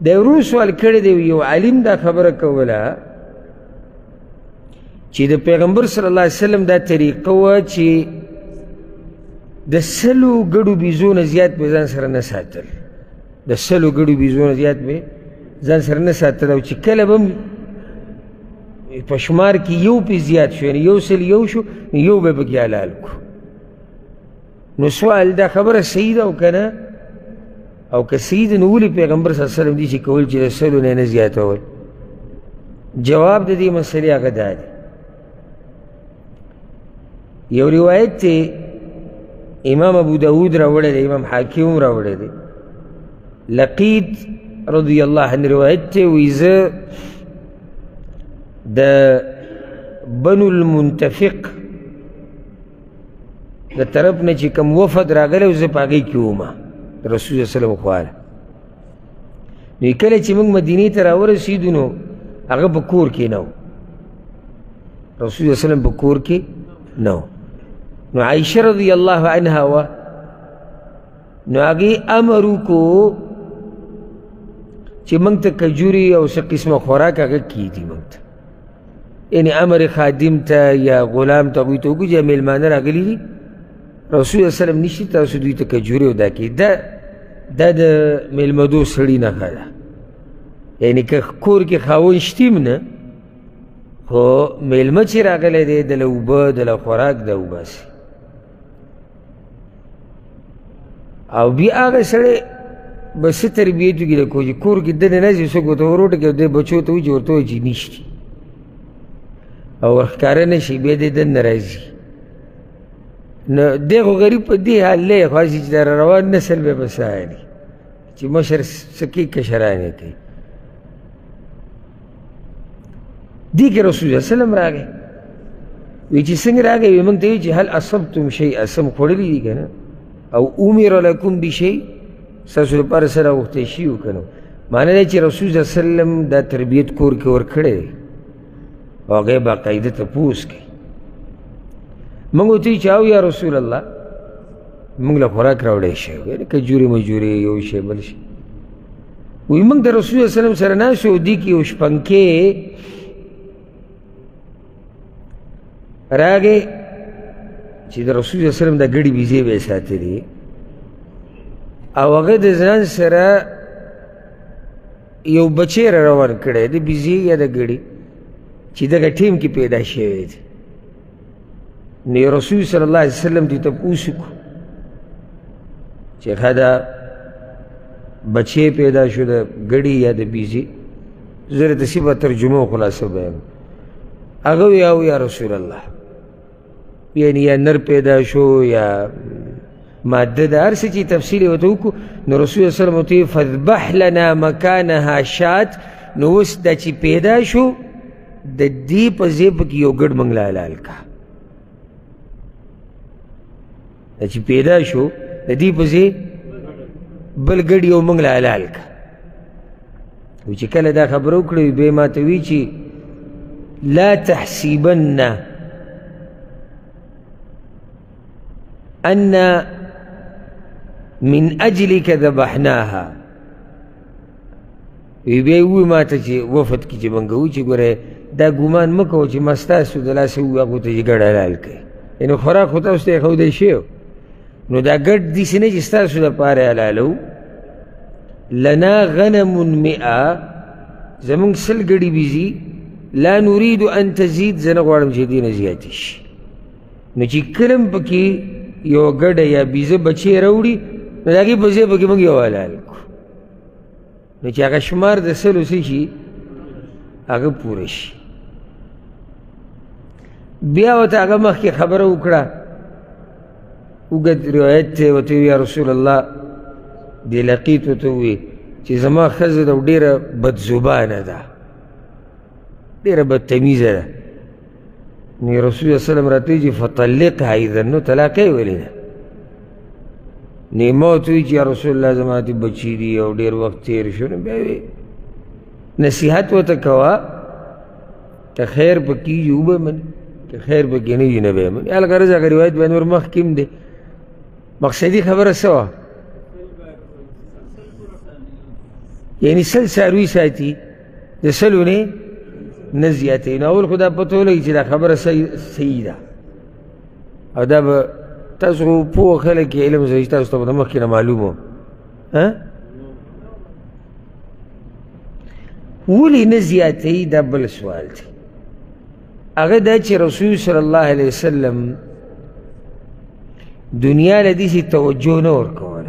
د ورو سوال کړی دی یو عالم دا خبره کوله چې د پیغمبر صلی الله علیه وسلم دا طریقه وه چې د 100 ګډو بیزو نه زیات به ځان سره نه ساتل، د 100 ګډو بیزو نه زیات به ځان سره نه ساتل، او چې کله به په شمار کې یو پې زیات شو، یعنې یو سل یو شو، یو به پکې حلال کړو. نو سوال دا خبره صحیح ده او که نه؟ او که صحیح ده نو ولې پیغمبر صلی الله علیه وسلم دې چې کول چې د 100 نه نه زیاتول؟ جواب د دې مسلې هغه دا دی. یو روایت دی امام ابو داود راوړی دی، امام حاکم هم راوړی دی. لقید رضی الله عنه روایت دی، وایي زه د بنو المنتفق د طرف نه چې کوم وفد راغلی و زه په هغې کې وم د رسول صلی الله علیه وسلم خواله. نو کله چې موږ مدینې ته راورسېدو نو هغه په کور کې نه و، رسول صلی الله علیه وسلم په کور کې نه و. نو عایشه رضی الله عنها وه، نو هغې امر وکړو چې موږ ته کجورې او څه قسمه خوراک هغه کېږدي موږ ته، یعنې امر خادم ته یا غلام ته هغوی ته وکړو چې میلمانه راغلي دي، رسول الله وسلم نشي تاسو دوی ته کجورې او دا کېږي. دا د میلمدو سړي نښه ده، یعنې که کور کې خاوند شتیم نه، خو میلمه چې راغلی دی دله اوبه دله خوراک ده وباسي. او بیا هغه سړی به څه تربیت وکړي د کور کې دننه ناست څوک ورته وروټه کوي، دی بچو ته وایي چې ورته وایي چې نشتي او ورښکاره نه شي، بیا دی دننه راځي. نو دی خو غریب په دې حال دی خواستي چې دا روان نسل به به څه حالي چې مشر څه کوي کشران یې کوي. دې کې رسول الله وسلم راغی، وایي چې څنګه راغی؟ وایي موږ ته وایي چې هل اصبتم شیئا، سم خوړلي دي که نه؟ او امر لکم بشیء، ستاسو لپاره څه راغوښتی شي و که نه؟ معنی دی چې رسول صلی الله علیه وسلم دا تربیت کور کې ورکړی دی او هغه باقاعده تپوس کوي. موږ ورته وایي چې او یا رسول الله موږ له خوراک راوړی شی، کجورې مجورې یو شی بل شی. وایي موږ د رسول صلی الله علیه وسلم سره ناست وو، دې کې یو شپنکې راغی چې د رسول صلی الله علیه وسلم د ګډې بیزې به یې ساتلې، او هغه د ځان سره یو بچی را روان کړی د بیزې یا د ګډې چې دغه ټیم کې پیدا شوی دی. نو رسول صلی الله علیه وسلم دې تپوس وکړو چې ښه دا بچی پیدا شو د ګډې یا د بیزې، زه درته صفه ترجمه او خلاصه بیان. هغه وایي او یا رسول الله، یعنی یا نر پیدا شو یا ماده ده، هر څه چې تفصیل یې ورته وکړو. نو رسول الله صلی الله علیه وسلم ورته وایي فاذبح لنا مکانها شات، نو اوس دا چې پیدا شو د دې په ځای پکې یو ګډ موږ له حلال کا، دا چې پیدا شو د دې په ځای بل ګډ یو موږ له حلال کا. وایي چې کله دا خبره وکړه بیا یې ما ته وایي چې لا تحسبن أن من أجلك ذبحناها. وی بیا یې ووایي ما ته چې وفد کې چې موږ وایو چې ګوره دا ګمان مه کوه چې ما ستاسو د لاسه ووایو هغو ته چې ګډ حلال کړئ، یعنې خوراک خو تاسو ته یې ښودی شوی و، نو دا ګډ داسې نه چې ستاسو دپاره یې حلالوو. لنا غنم 100، زمونږ 100 ګډې بیزي، لا نريد ان تزيد، زه نه غواړم چې دې نه زیاتې شي. نو چې کله م پکې یو ګډه یا بیزه بچی راوړي نو د هغې په ځای پکې موږ یو حلال کړو، نو چې هغه شمار د 100 څه شي هغه پوره شي. بیا ورته هغه مخکې خبره وکړه، اوږد روایت دی، ورته ووایي یا رسول الله، دې لقیط ورته ووایي چې زما ښځه ده او ډېره بدزبانه ده، ډېره بدتمیزه ده. نو رسول الله صلی الله علیه وسلم راته وایي چې فطلقها اذا، نو طلاق یې ولې ده؟ نو ما ورته وایي چې یا رسول الله زما ته بچي دي او ډېر وخت تېر شو. نو بیا یې نصیحت ورته کوه، که خیر پکې وي وبه منې، که خیر پکې نه وي نه به یې منې. الغرض هغه روایت باندې ور مخکې هم دی. مقصدي خبره څه وه؟ یعنی سل څاروي ساتي د سلو نه زیاتوي. نو اول خو دا پته ولګي چې دا خبره صحیح ده او دا به تاسو خو پوه خلک یې علم زده تاسو ته به د مخکې نه معلوم وو. ولې نه زیاتوي دا بل سوال دی. هغه دا چې رسول صلی الله علیه وسلم دنیا له داسې توجه نه ورکوله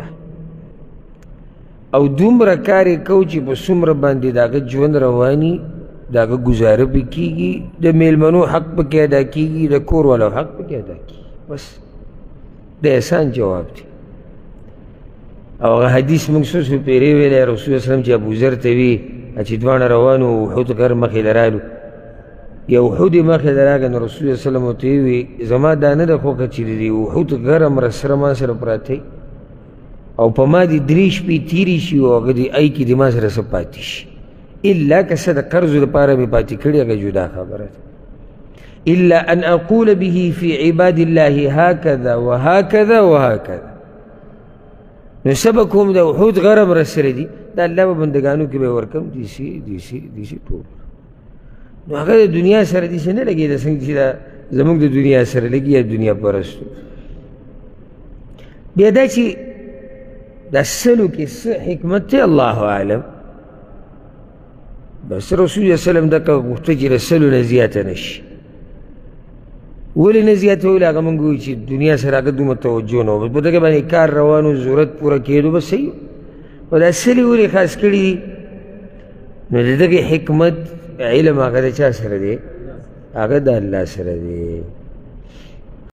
او دومره کار یې کو چې په څومره باندې د هغه ژوند رواني د هغه ګزاره پې کېږي د میلمنو حق پکې ادا کېږي د کور والو حق پکې ادا کېږي. بس د احسان جواب دی. او هغه حدیث موږ څو څو پیرې ویلی رسول وسلم چې ابوذر ته وي چې دواړه روانو احد غر مخې له رالو یو احد یې مخې له راغی نو رسول وسلم ورته ووي زما دا نه ده خوښه چې د احد غره سره ما سره پراته او په ما دې 3 شپې تېرې شي او هغه دې ای کې د ما سره څه پاتې شي الا که څه د قرضو لپاره مې پاتې کړي هغه جدا خبره ده. الا ان اقول به في عباد الله هكذا وهكذا وهكذا. نو سبا کوم د احد غره مر سره دي د الله په بندګانو کې به ورکم دیسي ټول. نو هغه د دنیا سره دیسې نه لګېده څنګه چې دا زموږ د دنیا سره لګي یا دنیا پرستو. بیا دا چې دا سلو کې څه حکمت دی الله اعلم. بس رسول الله سلم دغه غوښته چې د سلو نه زیاته نه شي. ولې نه زیاتول هغه موږ وایو چې دنیا سره هغه دومره توجه نه و په دغه باندې کار روانو ضرورت پوره کېدو بس صحیح و. دا سلې ولې خاص کړي دي نو د دغې حکمت علم هغه د چا سره دی؟ هغه د الله سره دی.